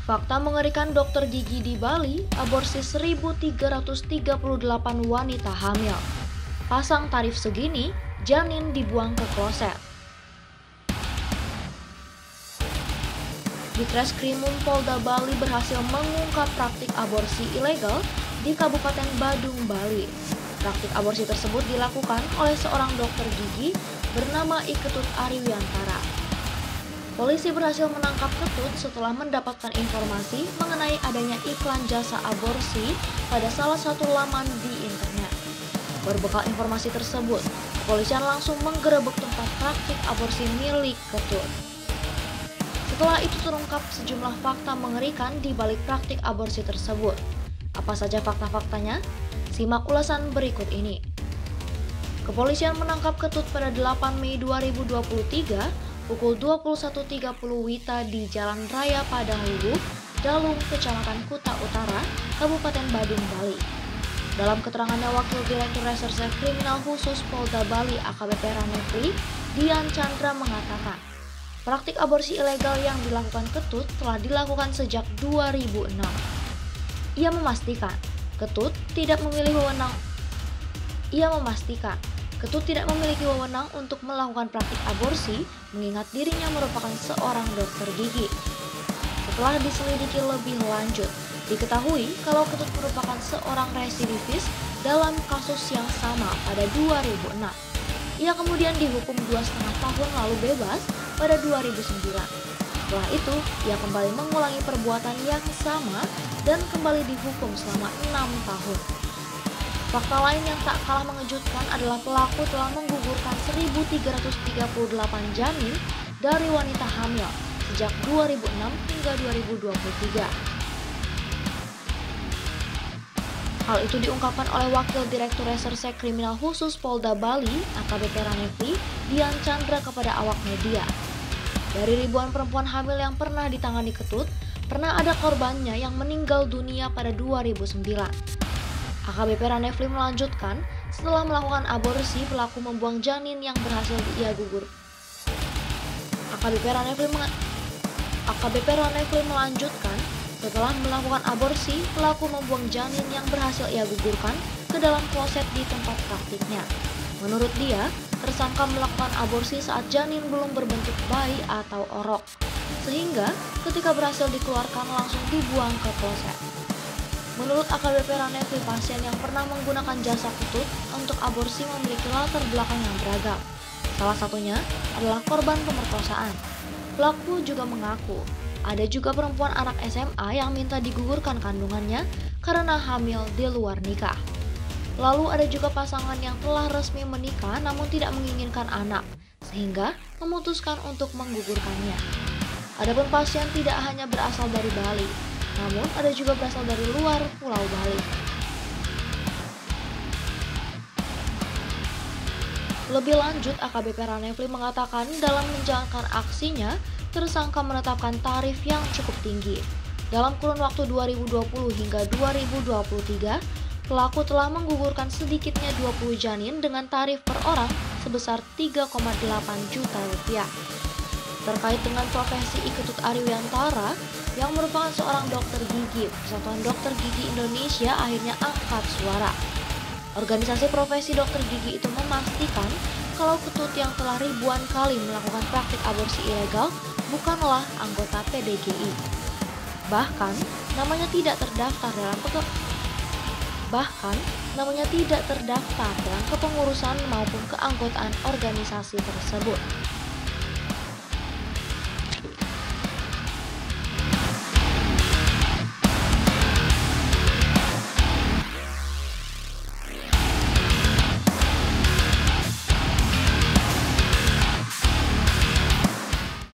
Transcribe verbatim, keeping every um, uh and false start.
Fakta mengerikan dokter gigi di Bali, aborsi seribu tiga ratus tiga puluh delapan wanita hamil. Pasang tarif segini, janin dibuang ke kloset. Ditreskrimum Polda Bali berhasil mengungkap praktik aborsi ilegal di Kabupaten Badung, Bali. Praktik aborsi tersebut dilakukan oleh seorang dokter gigi bernama Iketut Ariwiantara. Polisi berhasil menangkap Ketut setelah mendapatkan informasi mengenai adanya iklan jasa aborsi pada salah satu laman di internet. Berbekal informasi tersebut, kepolisian langsung menggerebek tempat praktik aborsi milik Ketut. Setelah itu terungkap sejumlah fakta mengerikan di balik praktik aborsi tersebut. Apa saja fakta-faktanya? Simak ulasan berikut ini. Kepolisian menangkap Ketut pada delapan Mei dua ribu dua puluh tiga pukul dua puluh satu tiga puluh WITA di Jalan Raya Padang Luwu, Dalung, Kecamatan Kuta Utara, Kabupaten Badung, Bali. Dalam keterangannya, Wakil Direktur Reserse Kriminal Khusus Polda Bali A K B P Ranefli, Dian Chandra mengatakan, praktik aborsi ilegal yang dilakukan Ketut telah dilakukan sejak dua ribu enam. Ia memastikan Ketut tidak memilih wewenang. Ia memastikan Ketut tidak memiliki wewenang untuk melakukan praktik aborsi mengingat dirinya merupakan seorang dokter gigi. Setelah diselidiki lebih lanjut, diketahui kalau Ketut merupakan seorang residivis dalam kasus yang sama pada dua ribu enam. Ia kemudian dihukum dua setengah tahun lalu bebas pada dua ribu sembilan. Setelah itu, ia kembali mengulangi perbuatan yang sama dan kembali dihukum selama enam tahun. Fakta lain yang tak kalah mengejutkan adalah pelaku telah menggugurkan seribu tiga ratus tiga puluh delapan janin dari wanita hamil sejak dua ribu enam hingga dua ribu dua puluh tiga. Hal itu diungkapkan oleh Wakil Direktur Reserse Kriminal Khusus Polda Bali A K B P Ranefli, Dian Chandra kepada awak media. Dari ribuan perempuan hamil yang pernah ditangani Ketut, pernah ada korbannya yang meninggal dunia pada dua ribu sembilan. A K B P Ranefli melanjutkan, setelah melakukan aborsi, pelaku membuang janin yang berhasil ia gugur. A K B P Ranefli meng... A K B P Ranefli melanjutkan, setelah melakukan aborsi, pelaku membuang janin yang berhasil ia gugurkan ke dalam kloset di tempat praktiknya. Menurut dia, tersangka melakukan aborsi saat janin belum berbentuk bayi atau orok, sehingga ketika berhasil dikeluarkan langsung dibuang ke kloset. Menurut A K B P Ranefli, pasien yang pernah menggunakan jasa Ketut untuk aborsi memiliki latar belakang yang beragam. Salah satunya adalah korban pemerkosaan. Pelaku juga mengaku ada juga perempuan anak S M A yang minta digugurkan kandungannya karena hamil di luar nikah. Lalu ada juga pasangan yang telah resmi menikah namun tidak menginginkan anak, sehingga memutuskan untuk menggugurkannya. Adapun pasien tidak hanya berasal dari Bali, namun ada juga berasal dari luar Pulau Bali. Lebih lanjut, A K B P Ranefli mengatakan dalam menjalankan aksinya, tersangka menetapkan tarif yang cukup tinggi. Dalam kurun waktu dua ribu dua puluh hingga dua ribu dua puluh tiga, pelaku telah menggugurkan sedikitnya dua puluh janin dengan tarif per orang sebesar tiga koma delapan juta rupiah. Terkait dengan profesi Iketut Ariwiantara yang merupakan seorang dokter gigi, Persatuan Dokter Gigi Indonesia akhirnya angkat suara. Organisasi profesi dokter gigi itu memastikan kalau Ketut yang telah ribuan kali melakukan praktik aborsi ilegal bukanlah anggota P D G I. Bahkan namanya tidak terdaftar dalam peke... Bahkan namanya tidak terdaftar dalam kepengurusan maupun keanggotaan organisasi tersebut.